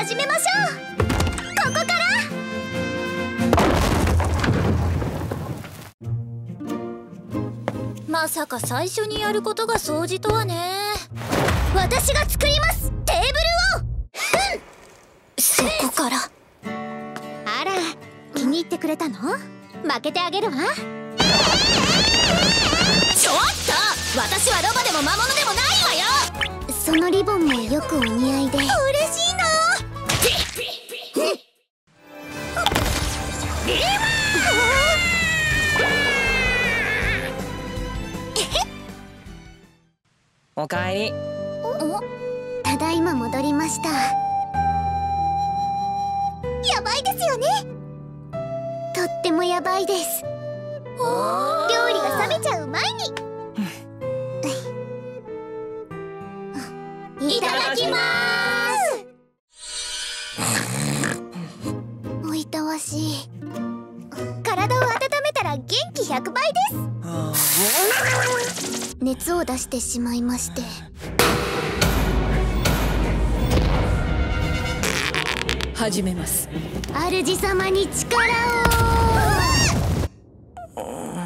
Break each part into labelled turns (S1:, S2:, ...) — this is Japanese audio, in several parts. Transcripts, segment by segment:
S1: 始めましょう。ここからまさか最初にやることが掃除とはね。私が作ります、テーブルを。そこからあら、気に入ってくれたの？負けてあげるわ。ちょっと、私はロバでも魔物でもないわよ。そのリボンもよくお似合いで嬉しいな。
S2: おかえり。
S1: ただいま戻りました。やばいですよね。とってもやばいです。料理が冷めちゃう前にいただきまーす。おいたわしい。体を温めたら元気100倍です。熱を出してしまいまして。
S2: 始めます。
S1: 主様に力を。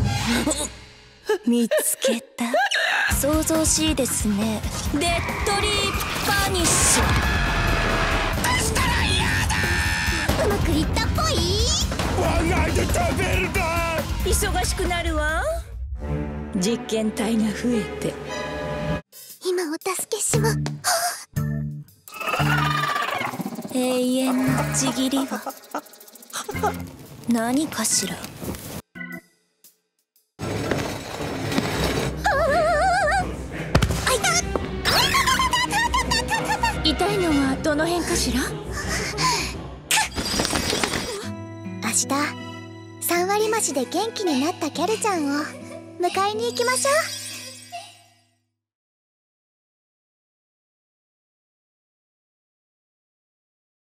S2: 見つけた。想像しいですね。デッドリーパニッシュ。
S1: うまくいったっぽい。
S3: 我がで食べるだ。
S2: 忙しくなるわ。実験体が増えて。
S1: 今お助けしま。
S2: 永遠のちぎりは何かしら。痛いのはどの辺かしら。
S1: 明日3割増しで元気になったキャルちゃんを迎えに行きましょう。